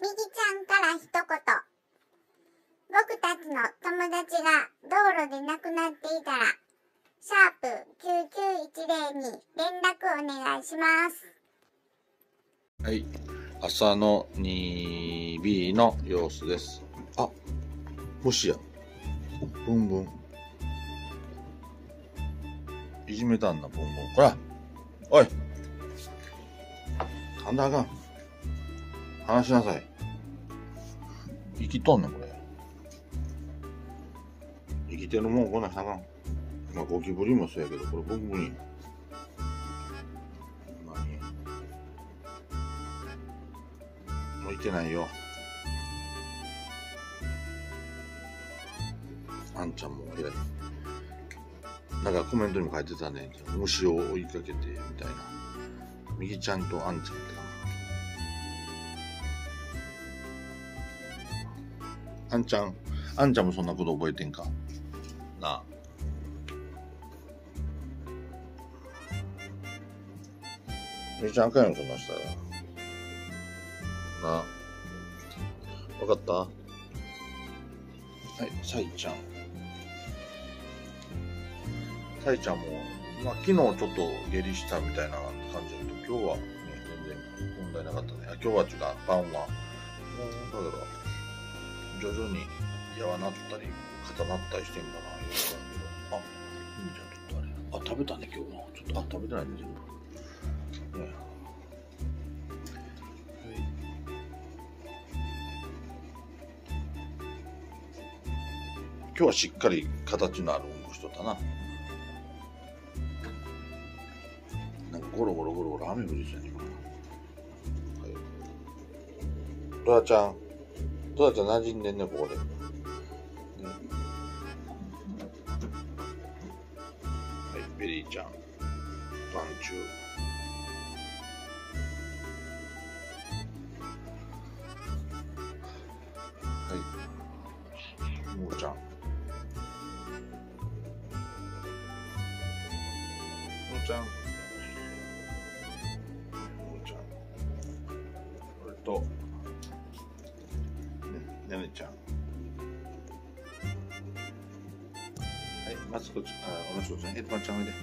みぎちゃんから一言。僕たちの友達が道路で亡くなっていたら、#9910に連絡お願いします。 はい、朝の 2B の様子です。あ、虫や。ブンブン。いじめたんな、ブンブン。こら、おい。かんだらあかん。話しなさい。生きとんねん、これ。生きてるもんこんなんしたらあかん。まあ、ゴキブリもそうやけど、これブンブンや。向いてないよ。あんちゃんも偉い。なんかコメントにも書いてたね。虫を追いかけてみたいな。みぎちゃんとあんちゃんってあんちゃんもそんなこと覚えてんかなあ。みぎちゃんあかんよ、そんなしたら。なあ。わかった？はい、さいちゃん。さいちゃんも、まあ、昨日ちょっと下痢したみたいな感じだけど、今日はね、全然問題なかったね。今日はちょっとパンは、もう、だけど、徐々に柔なったり、硬なったりしてんだな、よくあるけど。あ、いいじゃん、ちょっとあれ。あ、食べたね、今日も。ちょっと、食べてないね、全部。ね。今日はしっかり形のあるうんこしとったな。なんかゴロゴロ雨降りそうやね、今。トラちゃん馴染んでんね、ここで。はい、ベリーちゃん、パンチュー。はい、もーちゃん。もーちゃん。これと、ねねちゃん。はい、マツコちゃん、おなしこちゃん、エッパンちゃんおいで。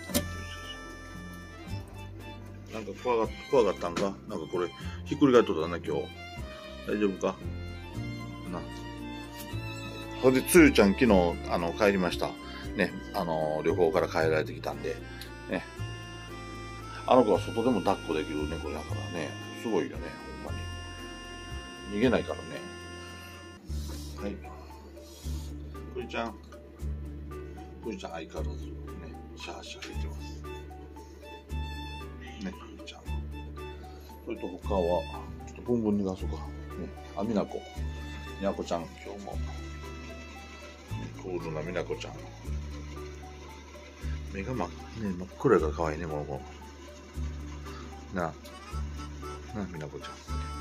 なんか怖がったんか？なんかこれ、ひっくり返っとったな、今日。大丈夫かな。それで、つゆちゃん昨日、帰りました。ね、旅行から帰られてきたんで、ね。あの子は外でも抱っこできる猫だからね、すごいよね、ほんまに。逃げないからね。はい。くりちゃん相変わらずね、シャーシャー言ってます。ね、くりちゃん。それと他は、ちょっとブンブン逃がそうか。ね、あ、みなこちゃん、今日も、クールなみなこちゃん。目が真っ黒やから可愛いね、この子。なあ、みなこちゃん。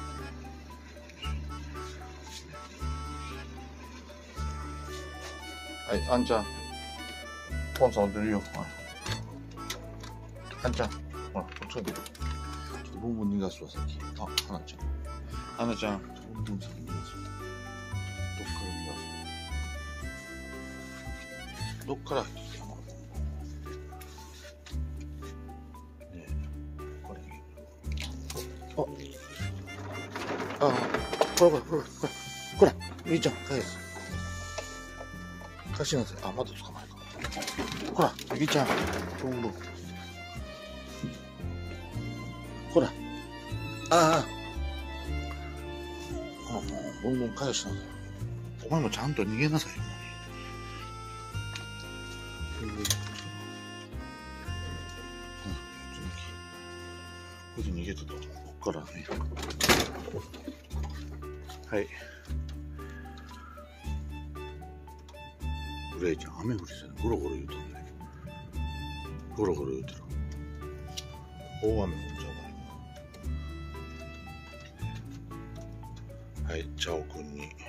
はい、あんちゃん。ポンさん踊ってるよ。あんちゃん。ほら、こっちが出る。ちょっとブンブン逃がすわ、さっき。あ、はなちゃん。ブンブン先逃がすわ。どっから逃がす？どっから入ってきたの？ねえ、これ。ほら、みーちゃん、返す。貸しなさい。あ、まだ捕まえた。ほら、みーちゃん、ブンブン。ほら。ブンブン返しなさい。お前もちゃんと逃げなさいよ。これで逃げてた。こっからね。はい。グレイちゃん、雨降りせん。ゴロゴロ言うとんね。ゴロゴロ言うてる。大雨降っちゃうから。はい、チャオくんに。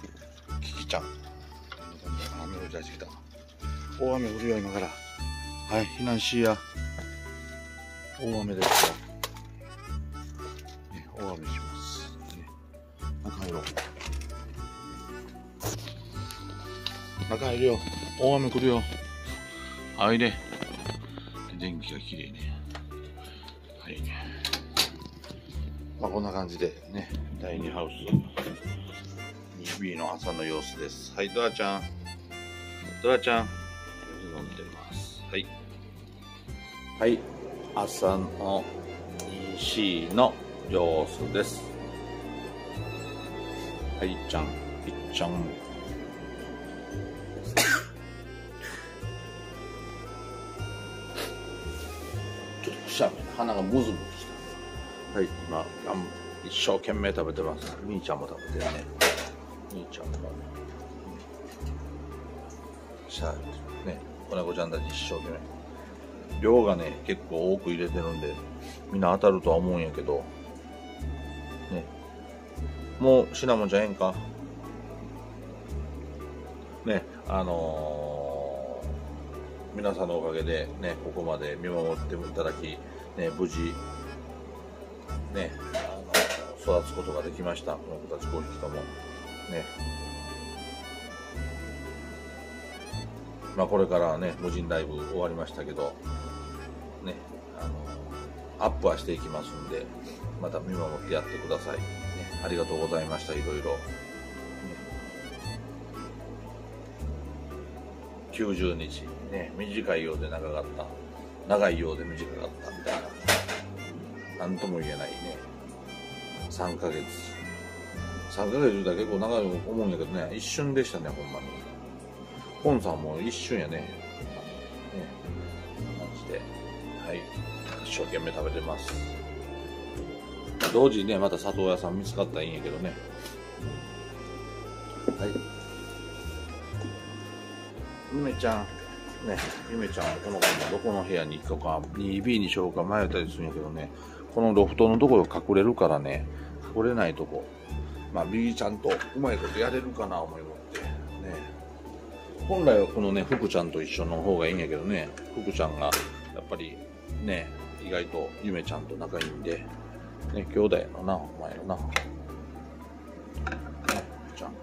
キキちゃん。雨降り出してきた。大雨降るよ、今から。 はい、避難しや。大雨ですよ。ね、大雨します。ね、中入ろう。中入るよ。大雨来るよ。はいね。電気が綺麗ね。はい。まあこんな感じでね、第2ハウス 2B の朝の様子です。はい、ドラちゃん。ドラちゃん。飲んでます。はい。はい、朝の 2C の様子です。はい、ちゃん、いっちゃん。ちょっとくしゃみ、鼻がムズムズした。はい、今、一生懸命食べてます。みーちゃんも食べてるね。みーちゃんも。しゃあ、ね、子猫ちゃんたち一生懸命。量がね、結構多く入れてるんで、みんな当たるとは思うんやけど、ね。もう、シナモンちゃんええんかね、皆さんのおかげでね、ここまで見守っていただき、ね、無事、ね、育つことができました。この子たち5匹とも。ね。まあこれからね、無人ライブ終わりましたけど、ね、アップはしていきますんで、また見守ってやってください。ね、ありがとうございました、いろいろ。90日、ね、短いようで長かった、長いようで短かったみたいな、なんとも言えないね、3ヶ月。3ヶ月だけ結構長いと思うんやけどね、一瞬でしたね、ほんまに。ポンさんも一瞬やね。ね、こんな感じで、はい、一生懸命食べてます。同時にね、また里親さん見つかったらいいんやけどね。はい。ゆめちゃん、ね、ゆめちゃん、この子もどこの部屋に行くか、2B にしようか迷ったりするんやけどね、このロフトのところ隠れるからね、隠れないとこ、まあ、B ちゃんとうまいことやれるかな思いもって、ね。本来はこのね、福ちゃんと一緒の方がいいんやけどね、福ちゃんが、やっぱりね、意外とゆめちゃんと仲いいんで、ね、兄弟やのな、お前のな。ね、福ちゃん。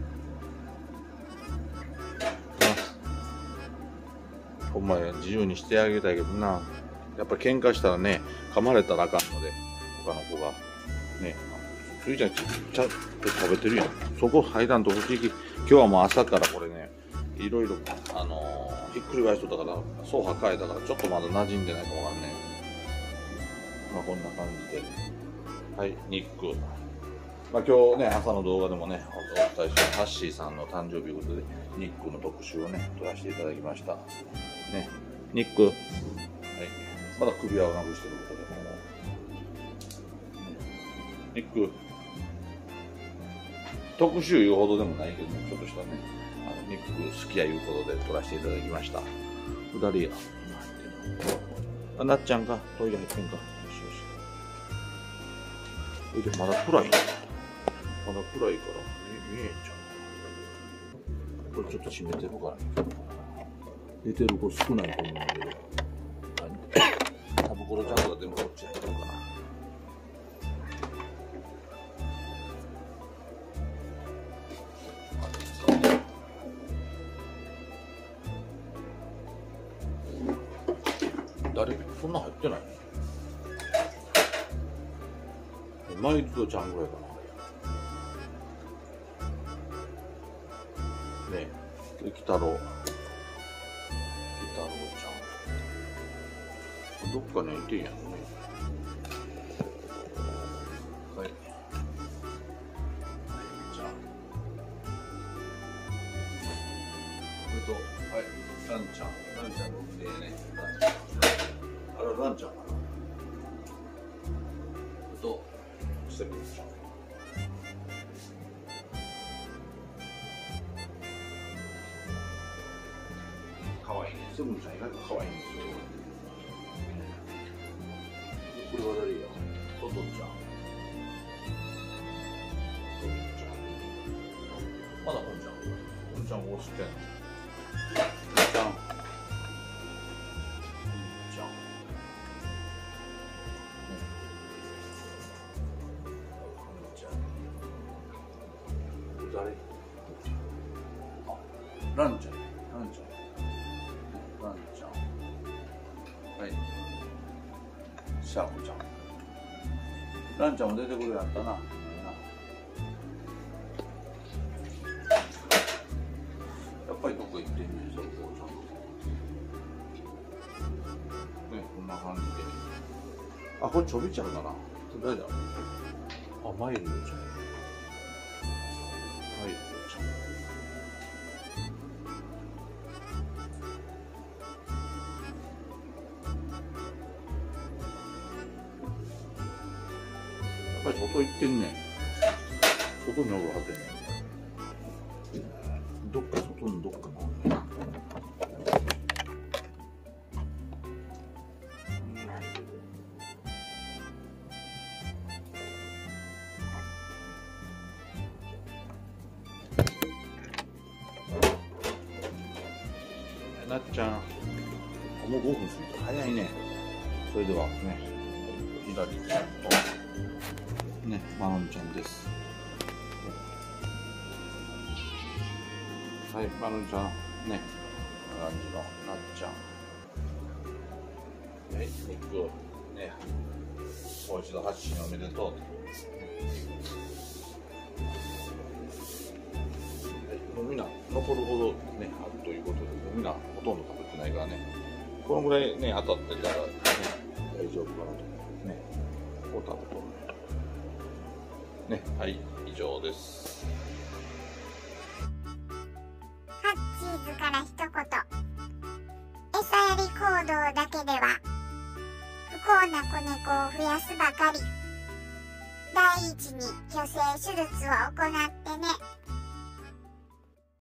ほんまや自由にしてあげたいけどな。やっぱ喧嘩したらね、噛まれたらあかんので、他の子が。ね。ついちゃんちゃんと食べてるやん。そこ入らんと不思議。今日はもう朝からこれね、いろいろ、ひっくり返しとったから、そう破壊だから、ちょっとまだ馴染んでないかもわかんね。まあこんな感じで。はい、ニック。まあ今日ね、朝の動画でもね、お伝えしたハッシーさんの誕生日ということで、ニックの特集をね、撮らせていただきました。ね、ニック。はい。まだ首輪をなくしてることでも、ニック。特集言うほどでもないけどね、ちょっとしたね、ニック好きやいうことで撮らせていただきました。うだりや。あ、なっちゃんか、トイレ入ってんか。よしよし。まだ暗い。まだ暗いから見えんじゃん。これちょっと閉めてるから。出てる子少ないと思うんだけど。タブコロちゃんとかでもこっち入ってるかな。誰そんな入ってないマイルドちゃんぐらいかな。ねえ、きたろう。どっかにいてんやろね。はい。じゃあ。これと、はい、ランちゃん。ランちゃんの腕ね。あれ、ランちゃんかな。と、ステップちゃん。かわいいね。セブンちゃん意外とかわいいんですよ。これは誰や？トトちゃん。トトちゃん。まだ本ちゃん。本ちゃんを知ってんの。ちゃん。 ランちゃん。はい。シャープちゃん。ランちゃんも出てくるやったな。やっぱりどこ行ってんねん、そこちゃんと。ね、こんな感じで。あ、これちょびちゃんだな。誰だ。あ、マイルドちゃん。マイルドちゃん。やっぱり外行ってんねん。外におるはずやねん。どっか外にどっかな。なっちゃん、もう5分過ぎた。早いね。それではね、ひらりちゃんとね、まなみちゃんです。はい、まなみちゃん、ね、こんな感じのなっちゃん。はい、肉をね、もう一度発信おめでとうと。はい、もうみんな残るほどね、あるということで、もうみんなほとんど食べてないからね、このぐらいね、当たってたら、ね、大丈夫かなと。ね、こう食べとるね。はい、以上です。 ハッチーズから一言。餌やり行動だけでは不幸な子猫を増やすばかり。第一に去勢手術を行ってね。